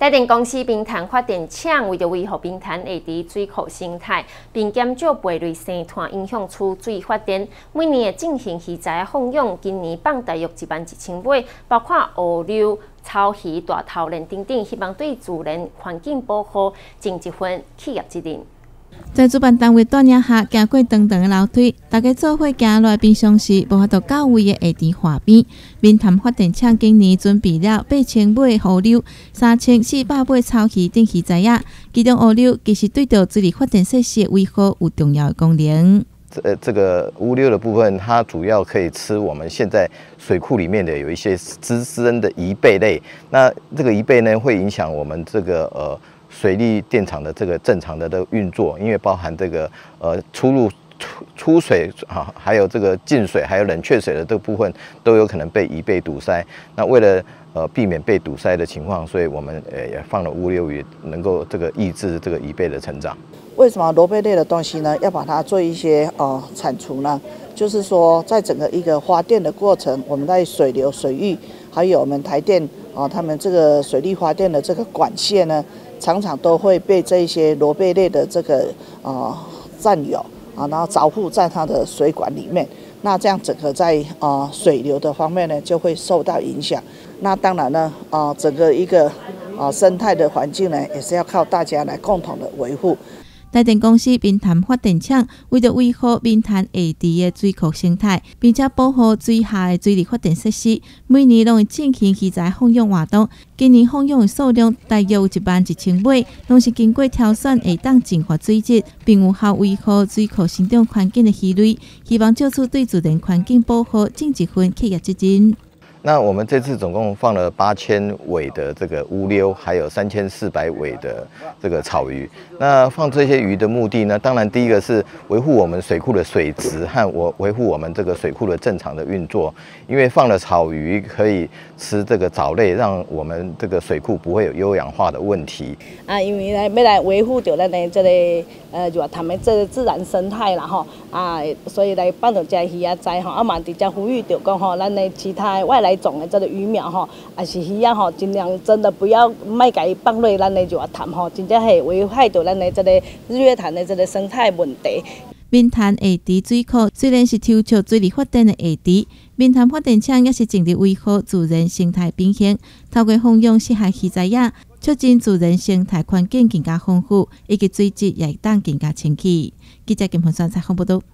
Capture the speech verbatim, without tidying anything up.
台电公司冰潭发电厂为着维护冰潭下池水库生态，并减少肥类生态影响储水发电，每年会进行鱼材放养。今年放大约一万一千尾，包括乌溜、草鱼、大头鲢等等，希望对自然环境保护尽一份企业责任。 在主办单位带领下，行过长长的楼梯，大家做伙行来冰箱时，无法度到位的下池河边。冰潭发电厂今年准备了八千尾乌溜、三千四百尾草鱼等鱼材啊，其中乌溜其实对着水利发电设施的维护有重要的功能。 呃，这个乌溜的部分，它主要可以吃我们现在水库里面的有一些滋生的贻贝类。那这个贻贝呢，会影响我们这个呃。水利电厂的这个正常的的运作，因为包含这个呃出入出出水啊，还有这个进水，还有冷却水的这个部分，都有可能被贻贝堵塞。那为了呃避免被堵塞的情况，所以我们呃也放了乌溜鱼，能够这个抑制这个贻贝的成长。 为什么螺贝类的东西呢，要把它做一些呃铲除呢？就是说，在整个一个发电的过程，我们在水流、水域，还有我们台电啊、呃，他们这个水利发电的这个管线呢。常常都会被这一些螺贝类的这个呃占有啊，然后着护在它的水管里面，那这样整个在呃水流的方面呢就会受到影响。那当然呢，啊、呃、整个一个啊、呃、生态的环境呢，也是要靠大家来共同的维护。 台电公司冰潭发电厂为了维护冰潭下池的水库生态，并且保护水下的水利发电设施，每年拢会进行鱼材放养活动。今年放养的数量大约有一万一千尾，拢是经过挑选会当净化水质，并有效维护水库生长环境的鱼类。希望借此对自然环境保护尽一份企业责任。 那我们这次总共放了八千尾的这个乌溜，还有三千四百尾的这个草鱼。那放这些鱼的目的呢，当然第一个是维护我们水库的水质和我维护我们这个水库的正常的运作。因为放了草鱼可以吃这个藻类，让我们这个水库不会有优氧化的问题。 啊，因为来要来维护着咱的这个呃热潭的这个自然生态啦吼，啊，所以来放着这鱼仔仔吼，啊嘛直接呼吁着讲吼，咱的其他外来种的这个鱼苗吼，也是鱼仔吼，尽量真的不要卖给伊放落咱的热潭吼，真正系危害到咱的这个日月潭的这个生态问题。 冰潭下池水库虽然是抽取水利发电的下池，冰潭发电厂也是尽力维护自然生态平衡，透过放养适合鱼材仔，促进自然生态环境更加丰富，以及水质也会当更加清气。记者金鹏山采访报道。